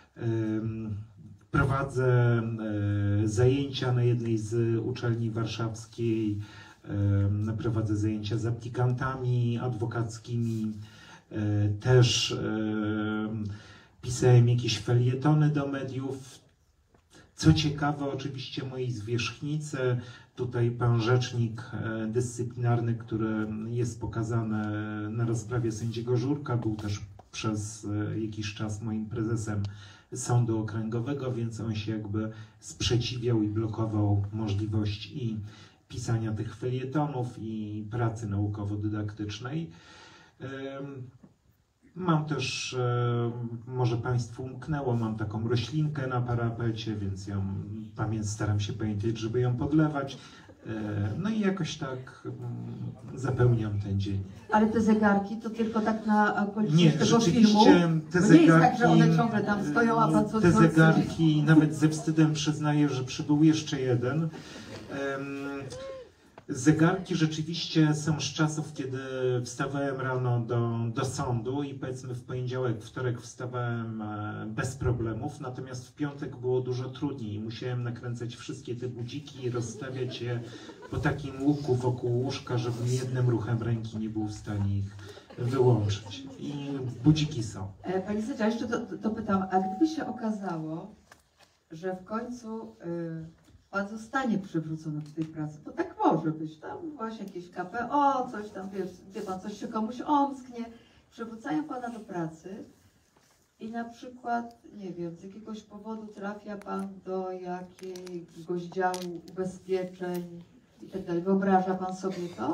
Prowadzę zajęcia na jednej z uczelni warszawskiej, prowadzę zajęcia z aplikantami adwokackimi. Też e, pisałem jakieś felietony do mediów. Co ciekawe, oczywiście moi zwierzchnicy, tutaj pan rzecznik e, dyscyplinarny, który jest pokazany na rozprawie sędziego Żurka, był też przez e, jakiś czas moim prezesem Sądu Okręgowego, więc on się jakby sprzeciwiał i blokował możliwość i pisania tych felietonów i pracy naukowo-dydaktycznej. Mam też, może Państwu umknęło, mam taką roślinkę na parapecie, więc ją pamię- staram się pamiętać, żeby ją podlewać, No i jakoś tak mm, zapełniam ten dzień.
Ale te zegarki to tylko tak na okoliczność
Nie,
tego filmu?
rzeczywiście te
Bo nie
zegarki,
jest tak, że one ciągle tam stoją, a pan coś
te
nocy-
zegarki, nawet ze wstydem przyznaję, że przybył jeszcze jeden. Em, Zegarki rzeczywiście są z czasów, kiedy wstawałem rano do, do sądu i powiedzmy w poniedziałek, wtorek wstawałem e, bez problemów, natomiast w piątek było dużo trudniej i musiałem nakręcać wszystkie te budziki i rozstawiać je po takim łuku wokół łóżka, żebym jednym ruchem ręki nie był w stanie ich wyłączyć. I budziki są.
E, Pani sędzia, jeszcze to, to pytam, a gdyby się okazało, że w końcu y, Pan zostanie przywrócony do tej pracy, bo tak może być, tam właśnie jakieś K P O, coś tam, wie, wie Pan, coś się komuś omsknie, przywracają Pana do pracy i na przykład, nie wiem, z jakiegoś powodu trafia Pan do jakiegoś działu ubezpieczeń i tak dalej. Wyobraża Pan sobie to?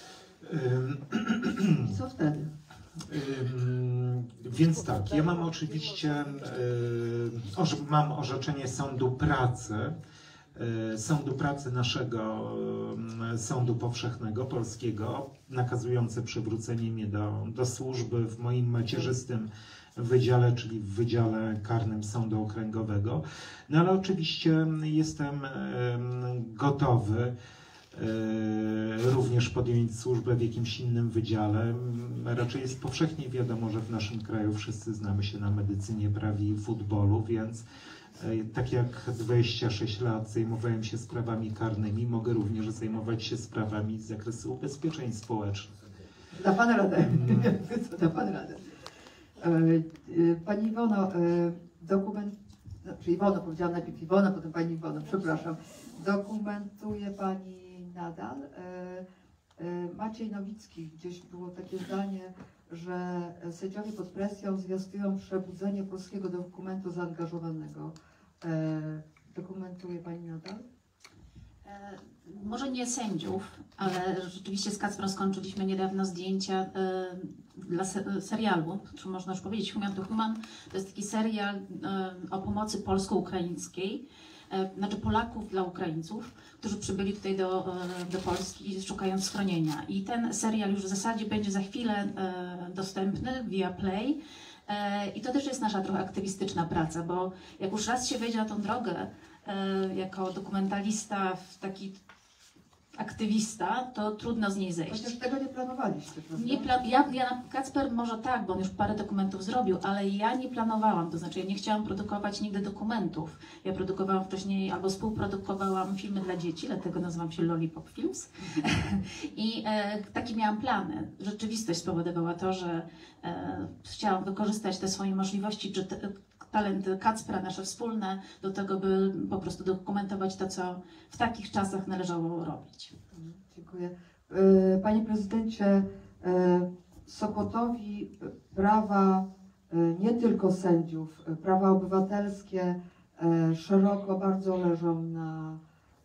I co wtedy?
Ym, Więc tak, ja mam oczywiście, y, orze, mam orzeczenie Sądu Pracy, y, Sądu Pracy naszego y, Sądu Powszechnego Polskiego, nakazujące przywrócenie mnie do, do służby w moim macierzystym wydziale, czyli w Wydziale Karnym Sądu Okręgowego. No ale oczywiście jestem y, gotowy również podjąć służbę w jakimś innym wydziale. Raczej jest powszechnie wiadomo, że w naszym kraju wszyscy znamy się na medycynie, prawie i futbolu, więc tak jak dwadzieścia sześć lat zajmowałem się sprawami karnymi, mogę również zajmować się sprawami z zakresu ubezpieczeń społecznych.
Da Pan radę. Co da Pan radę? Pani Iwono, dokument, znaczy Iwono, powiedziałam najpierw Iwona, potem Pani Iwono, przepraszam. Dokumentuje Pani nadal. Maciej Nowicki, gdzieś było takie zdanie, że sędziowie pod presją zwiastują przebudzenie polskiego dokumentu zaangażowanego. Dokumentuje Pani nadal?
E, Może nie sędziów, ale rzeczywiście z Kacprem skończyliśmy niedawno zdjęcia e, dla se, serialu, czy można już powiedzieć Human to Human. To jest taki serial e, o pomocy polsko-ukraińskiej, e, znaczy Polaków dla Ukraińców, którzy przybyli tutaj do, e, do Polski szukając schronienia. I ten serial już w zasadzie będzie za chwilę e, dostępny via Play. E, I to też jest nasza trochę aktywistyczna praca, bo jak już raz się wejdzie na tą drogę, jako dokumentalista, taki aktywista, to trudno z niej zejść.
Chociaż tego nie planowaliście, prawda?
Nie plan ja, ja, Kacper może tak, bo on już parę dokumentów zrobił, ale ja nie planowałam, to znaczy ja nie chciałam produkować nigdy dokumentów. Ja produkowałam wcześniej, albo współprodukowałam filmy dla dzieci, dlatego nazywam się Lollipop Films. I e, takie miałam plany. Rzeczywistość spowodowała to, że e, chciałam wykorzystać te swoje możliwości, czy te, talenty Kacpra, nasze wspólne, do tego, by po prostu dokumentować to, co w takich czasach należało robić.
Dziękuję. Panie prezydencie, Sopotowi prawa nie tylko sędziów, prawa obywatelskie szeroko bardzo leżą na,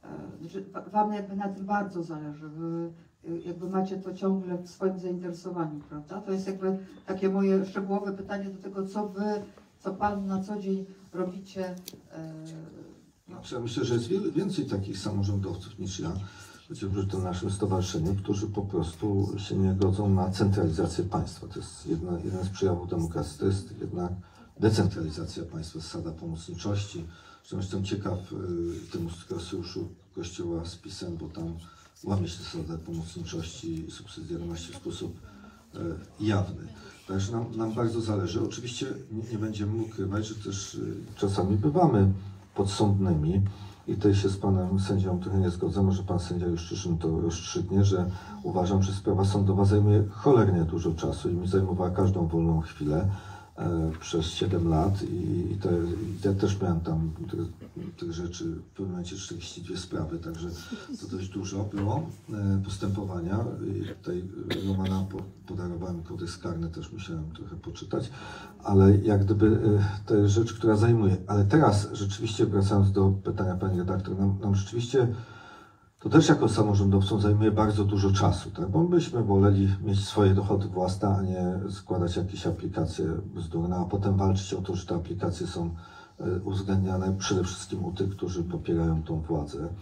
wam jakby na tym bardzo zależy. Wy jakby macie to ciągle w swoim zainteresowaniu, prawda? To jest jakby takie moje szczegółowe pytanie do tego, co wy, co pan na co dzień robicie.
Znaczy, ja myślę, że jest wiele, więcej takich samorządowców niż ja, chociażby w tym naszym stowarzyszeniu, którzy po prostu się nie godzą na centralizację państwa. To jest jedna, jeden z przejawów demokracji, to jest jednak decentralizacja państwa, zasada pomocniczości. Zresztą jestem ciekaw y, temu sojuszu Kościoła z PiS-em, bo tam łamie się zasadę pomocniczości i subsydiarności w sposób y, jawny. Także nam, nam bardzo zależy. Oczywiście nie, nie będziemy ukrywać, że też y, czasami bywamy podsądnymi i tutaj się z panem sędzią trochę nie zgodzę, może pan sędzia Juszczyszyn to rozstrzygnie, że uważam, że sprawa sądowa zajmuje cholernie dużo czasu i mi zajmowała każdą wolną chwilę e, przez siedem lat i, i, to, i ja też miałem tam tych rzeczy, w pewnym momencie czterdzieści dwie sprawy, także to dość dużo było e, postępowania i tutaj Romana po, podarowałem kodeks karny, też musiałem trochę poczytać, ale jak gdyby e, to jest rzecz, która zajmuje. Ale teraz rzeczywiście, wracając do pytania pani redaktor, nam, nam rzeczywiście to też jako samorządowcom zajmuje bardzo dużo czasu, tak? Bo byśmy woleli mieć swoje dochody własne, a nie składać jakieś aplikacje bzdurne, a potem walczyć o to, że te aplikacje są uwzględniane przede wszystkim u tych, którzy popierają tą władzę.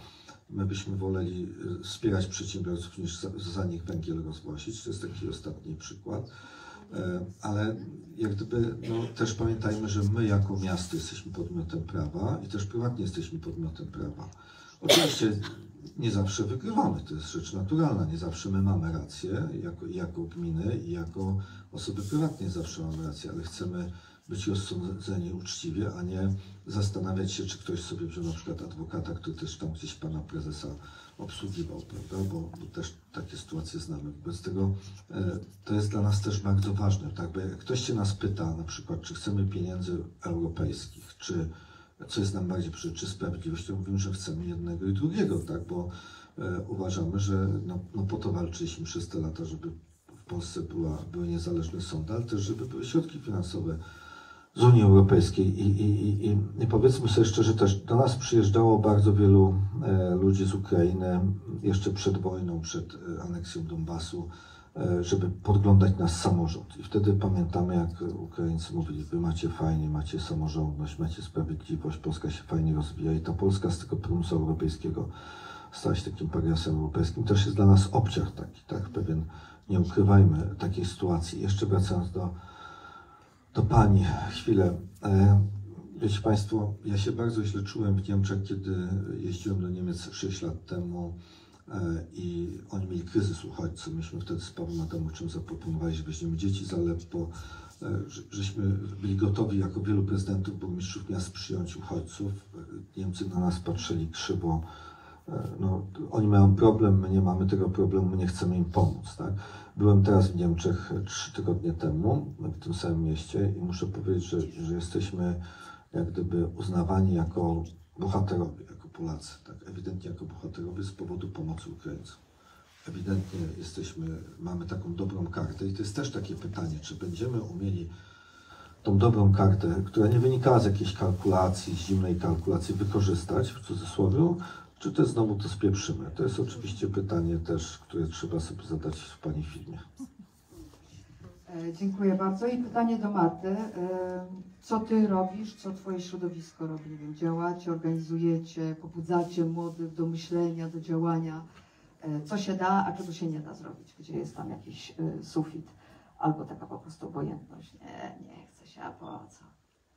My byśmy woleli wspierać przedsiębiorców niż za, za nich węgiel rozwozić. To jest taki ostatni przykład. Ale jak gdyby, no, też pamiętajmy, że my jako miasto jesteśmy podmiotem prawa i też prywatnie jesteśmy podmiotem prawa. Oczywiście nie zawsze wygrywamy, to jest rzecz naturalna, nie zawsze my mamy rację, jako, jako gminy i jako osoby prywatnie zawsze mamy rację, ale chcemy być rozsądzeni uczciwie, a nie zastanawiać się, czy ktoś sobie wziął na przykład adwokata, który też tam gdzieś pana prezesa obsługiwał, prawda? Bo, bo też takie sytuacje znamy. Wobec tego e, to jest dla nas też bardzo ważne, tak? Bo jak ktoś się nas pyta na przykład, czy chcemy pieniędzy europejskich, czy co jest nam bardziej przy, czy sprawiedliwość, to mówimy, że chcemy jednego i drugiego, tak? Bo e, uważamy, że no, no po to walczyliśmy przez te lata, żeby w Polsce była, były niezależne sądy, ale też żeby były środki finansowe z Unii Europejskiej i, i, i, i, i powiedzmy sobie szczerze, też do nas przyjeżdżało bardzo wielu e, ludzi z Ukrainy jeszcze przed wojną, przed e, aneksją Donbasu, e, żeby podglądać nasz samorząd. I wtedy pamiętamy, jak Ukraińcy mówili, wy macie fajnie, macie samorządność, macie sprawiedliwość, Polska się fajnie rozwija i ta Polska z tego prymusu europejskiego stała się takim pariasem europejskim. Też jest dla nas obciach taki, tak, pewien, nie ukrywajmy takiej sytuacji. Jeszcze wracając do Do Pani chwilę. Wiecie Państwo, ja się bardzo źle czułem w Niemczech, kiedy jeździłem do Niemiec sześć lat temu i oni mieli kryzys uchodźcy. Myśmy wtedy z Pawłem Adamowiczem zaproponowali, że weźmiemy dzieci z Aleppo, żeśmy byli gotowi jako wielu prezydentów, burmistrzów miast przyjąć uchodźców. Niemcy na nas patrzyli krzywo. No, oni mają problem, my nie mamy tego problemu, my nie chcemy im pomóc, tak? Byłem teraz w Niemczech trzy tygodnie temu, w tym samym mieście i muszę powiedzieć, że, że jesteśmy jak gdyby uznawani jako bohaterowie, jako Polacy, tak? Ewidentnie jako bohaterowie z powodu pomocy Ukraińcom. Ewidentnie jesteśmy, mamy taką dobrą kartę i to jest też takie pytanie, czy będziemy umieli tą dobrą kartę, która nie wynikała z jakiejś kalkulacji, z zimnej kalkulacji, wykorzystać, w cudzysłowie, czy to znowu to spieprzymy? To jest oczywiście pytanie też, które trzeba sobie zadać w Pani filmie.
Dziękuję bardzo. I pytanie do Marty. Co Ty robisz, co Twoje środowisko robi? Nie wiem, działacie, organizujecie, pobudzacie młodych do myślenia, do działania. Co się da, a czego się nie da zrobić? Gdzie jest tam jakiś sufit albo taka po prostu obojętność. Nie, nie chce się, a po co?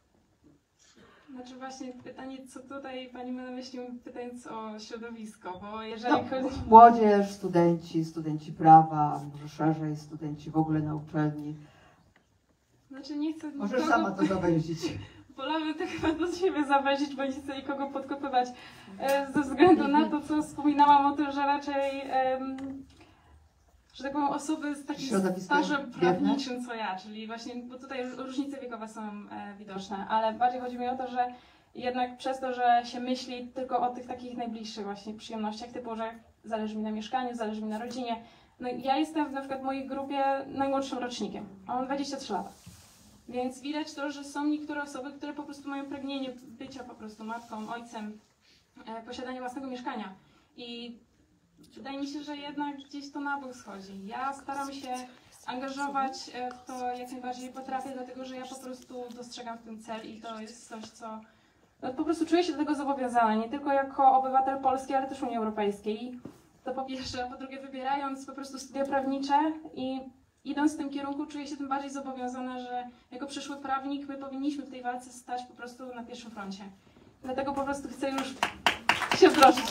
Znaczy właśnie pytanie, co tutaj Pani ma na myśli, pytając o środowisko, bo jeżeli
No,
chodzi...
młodzież, studenci, studenci prawa, może szerzej, studenci w ogóle na uczelni.
Znaczy nie chcę...
Możesz
nikogo...
sama to zawęzić.
Wolałabym to chyba do siebie zawęzić, bo nie chcę nikogo podkopywać. E, ze względu na to, co wspominałam o tym, że raczej... Em, że tak powiem, osoby z takim stażem prawniczym co ja, czyli właśnie, bo tutaj różnice wiekowe są e, widoczne, ale bardziej chodzi mi o to, że jednak przez to, że się myśli tylko o tych takich najbliższych właśnie przyjemnościach, typu, że zależy mi na mieszkaniu, zależy mi na rodzinie. No ja jestem na przykład w mojej grupie najmłodszym rocznikiem, mam dwadzieścia trzy lata. Więc widać to, że są niektóre osoby, które po prostu mają pragnienie bycia po prostu matką, ojcem, e, posiadania własnego mieszkania. I wydaje mi się, że jednak gdzieś to na bok schodzi. Ja staram się angażować w to jak najbardziej potrafię, dlatego że ja po prostu dostrzegam w tym cel i to jest coś, co no, po prostu czuję się do tego zobowiązana, nie tylko jako obywatel Polski, ale też Unii Europejskiej. To po pierwsze, a po drugie wybierając po prostu studia prawnicze i idąc w tym kierunku czuję się tym bardziej zobowiązana, że jako przyszły prawnik my powinniśmy w tej walce stać po prostu na pierwszym froncie. Dlatego po prostu chcę już się wdrożyć.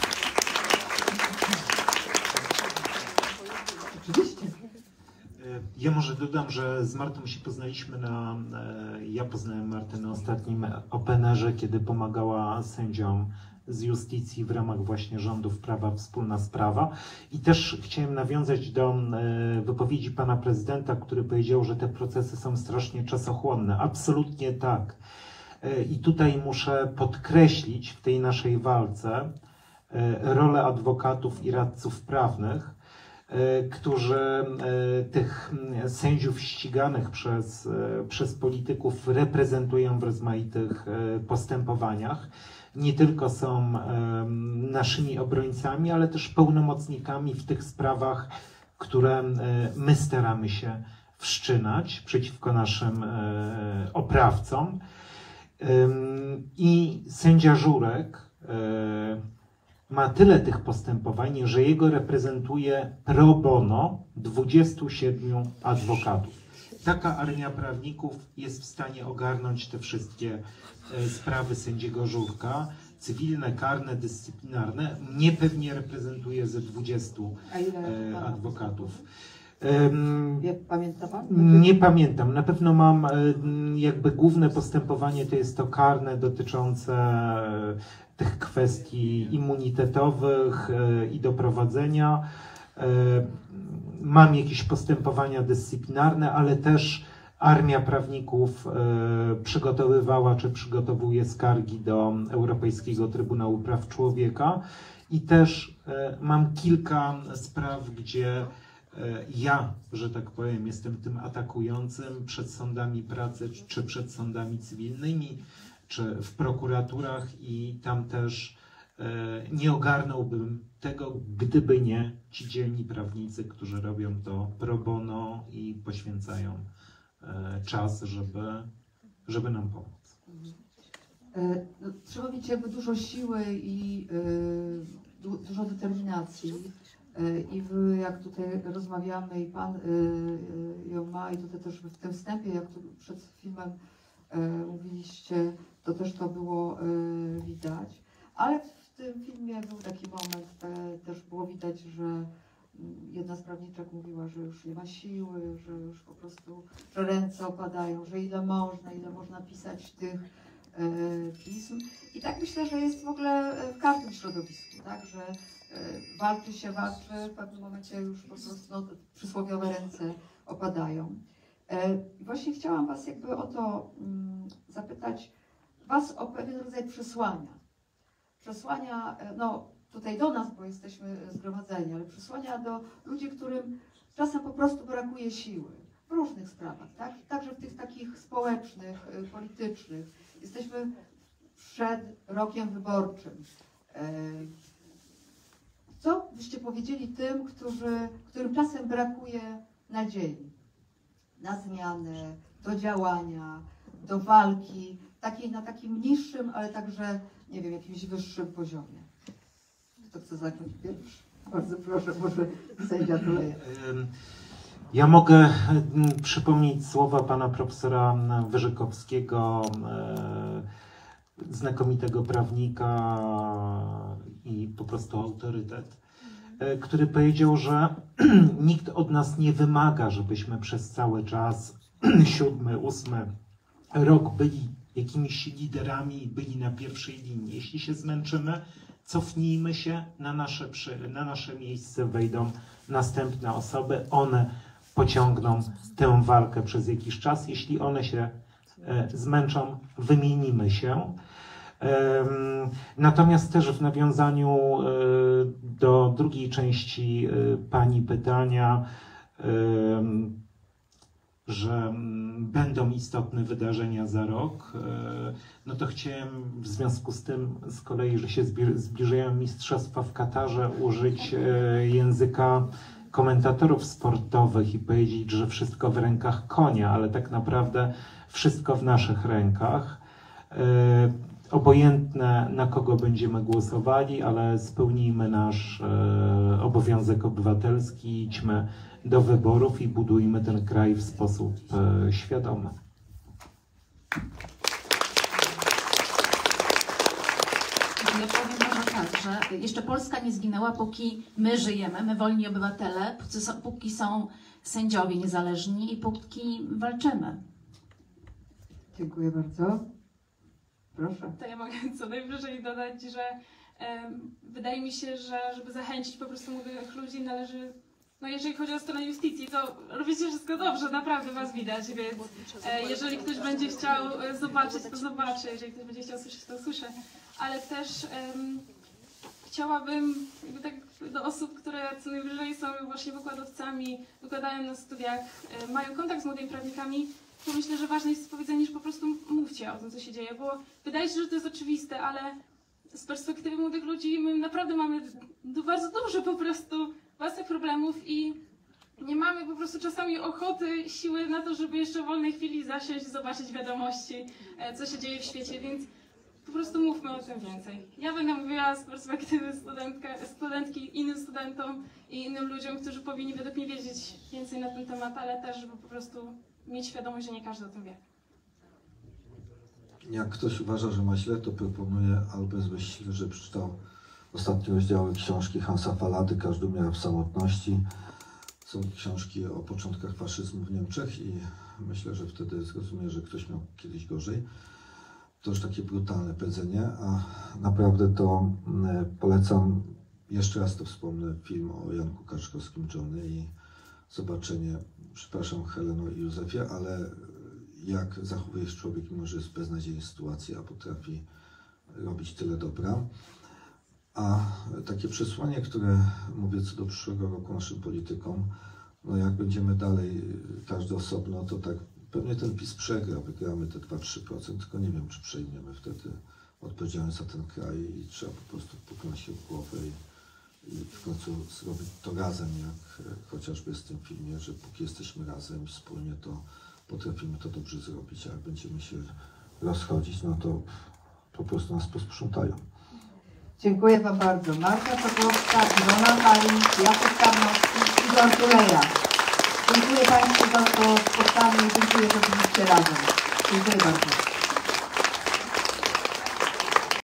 Oczywiście.
Ja może dodam, że z Martą się poznaliśmy na, ja poznałem Martę na ostatnim Openerze, kiedy pomagała sędziom z justycji w ramach właśnie rządów prawa, wspólna sprawa. I też chciałem nawiązać do wypowiedzi pana prezydenta, który powiedział, że te procesy są strasznie czasochłonne. Absolutnie tak. I tutaj muszę podkreślić w tej naszej walce rolę adwokatów i radców prawnych, którzy tych sędziów ściganych przez, przez polityków reprezentują w rozmaitych postępowaniach. Nie tylko są naszymi obrońcami, ale też pełnomocnikami w tych sprawach, które my staramy się wszczynać przeciwko naszym oprawcom. I sędzia Żurek ma tyle tych postępowań, że jego reprezentuje pro bono dwudziestu siedmiu adwokatów. Taka armia prawników jest w stanie ogarnąć te wszystkie e, sprawy sędziego Żurka, cywilne, karne, dyscyplinarne. Mnie pewnie reprezentuje ze dwudziestu
A ile
e,
pana
adwokatów. Em,
Wie, pamięta pan?
Nie pamiętam. Na pewno mam e, jakby główne postępowanie to jest to karne dotyczące e, tych kwestii immunitetowych e, i doprowadzenia. E, Mam jakieś postępowania dyscyplinarne, ale też armia prawników e, przygotowywała czy przygotowuje skargi do Europejskiego Trybunału Praw Człowieka i też e, mam kilka spraw, gdzie e, ja, że tak powiem, jestem tym atakującym przed sądami pracy czy przed sądami cywilnymi, czy w prokuraturach i tam też nie ogarnąłbym tego, gdyby nie ci dzielni prawnicy, którzy robią to pro bono i poświęcają czas, żeby, żeby nam pomóc.
No, trzeba mieć jakby dużo siły i y, du, dużo determinacji. Y, I wy, jak tutaj rozmawiamy i pan y, y, ją ma, i tutaj też w tym wstępie, jak tu przed filmem y, mówiliście, to też to było y, widać. Ale w tym filmie był taki moment, te, też było widać, że jedna z prawniczek mówiła, że już nie ma siły, że już po prostu, że ręce opadają, że ile można, ile można pisać tych e, pism. I tak myślę, że jest w ogóle w każdym środowisku, tak, że e, walczy się, walczy, w pewnym momencie już po prostu no, przysłowiowe ręce opadają. E, właśnie chciałam was jakby o to mm, zapytać, was o pewien rodzaj przesłania. Przesłania, no tutaj do nas, bo jesteśmy zgromadzeni, ale przesłania do ludzi, którym czasem po prostu brakuje siły w różnych sprawach, tak? Także w tych takich społecznych, politycznych. Jesteśmy przed rokiem wyborczym. Co byście powiedzieli tym, którzy, którym czasem brakuje nadziei na zmianę, do działania, do walki, takiej na takim niższym, ale także, nie wiem, jakimś wyższym poziomie? Kto chce zacząć pierwszy? Bardzo proszę, może sędzia Tuleja.
Ja mogę przypomnieć słowa pana profesora Wyrzykowskiego, znakomitego prawnika i po prostu autorytet, który powiedział, że nikt od nas nie wymaga, żebyśmy przez cały czas siódmy, ósmy rok byli jakimiś liderami, byli na pierwszej linii. Jeśli się zmęczymy, cofnijmy się, na nasze, na nasze miejsce wejdą następne osoby, one pociągną tę walkę przez jakiś czas. Jeśli one się e, zmęczą, wymienimy się. E, natomiast też w nawiązaniu e, do drugiej części e, pani pytania, e, że będą istotne wydarzenia za rok, no to chciałem w związku z tym z kolei, że się zbliżają mistrzostwa w Katarze, użyć języka komentatorów sportowych i powiedzieć, że wszystko w rękach konia, ale tak naprawdę wszystko w naszych rękach. Obojętne, na kogo będziemy głosowali, ale spełnijmy nasz obowiązek obywatelski, idźmy do wyborów i budujmy ten kraj w sposób e, świadomy.
Ja powiem może tak, że jeszcze Polska nie zginęła, póki my żyjemy, my wolni obywatele, póki są, póki są sędziowie niezależni i póki walczymy.
Dziękuję bardzo. Proszę.
To ja mogę co najwyżej dodać, że um, wydaje mi się, że żeby zachęcić po prostu młodych ludzi należy, no jeżeli chodzi o stronę justycji, to robicie wszystko dobrze, naprawdę was widać, więc e, jeżeli ktoś będzie chciał zobaczyć, to zobaczy, jeżeli ktoś będzie chciał słyszeć, to słyszę, ale też um, chciałabym jakby tak do osób, które co najwyżej są właśnie wykładowcami, wykładają na studiach, e, mają kontakt z młodymi prawnikami, to myślę, że ważne jest powiedzenie, że po prostu mówcie o tym, co się dzieje, bo wydaje się, że to jest oczywiste, ale z perspektywy młodych ludzi my naprawdę mamy bardzo dużo po prostu własnych problemów i nie mamy po prostu czasami ochoty, siły na to, żeby jeszcze w wolnej chwili zasiąść, zobaczyć wiadomości, co się dzieje w świecie, więc po prostu mówmy o tym więcej. Ja będę mówiła z perspektywy studentka, studentki innym studentom i innym ludziom, którzy powinni według mnie wiedzieć więcej na ten temat, ale też, żeby po prostu mieć świadomość, że nie każdy o tym wie.
Jak ktoś uważa, że ma źle, to proponuję albo jest myśli, że przeczytał ostatnie rozdziały książki Hansa Fallady, Każdy umiera w samotności. Są książki o początkach faszyzmu w Niemczech i myślę, że wtedy zrozumie, że ktoś miał kiedyś gorzej. To już takie brutalne powiedzenie, a naprawdę to polecam, jeszcze raz to wspomnę, film o Janku Kaczkowskim, Johnny i zobaczenie, przepraszam Heleno i Józefie, ale jak zachowuje się człowiek, mimo że jest w beznadziejnej sytuacji, a potrafi robić tyle dobra. A takie przesłanie, które mówię co do przyszłego roku naszym politykom, no jak będziemy dalej, każdy osobno, to tak pewnie ten PiS przegra, wygramy te dwa do trzech procent, tylko nie wiem, czy przejmiemy wtedy odpowiedzialność za ten kraj i trzeba po prostu puknąć się w głowę i, i w końcu zrobić to razem, jak chociażby jest w tym filmie, że póki jesteśmy razem i wspólnie, to potrafimy to dobrze zrobić, a jak będziemy się rozchodzić, no to po prostu nas posprzątają.
Dziękuję Wam bardzo. Marta Sokołowska, Ilona Palik, Jacek Tarnowski, Igor Tuleja. Dziękuję Państwu za to spotkanie i dziękuję, że byliście razem. Dziękuję bardzo.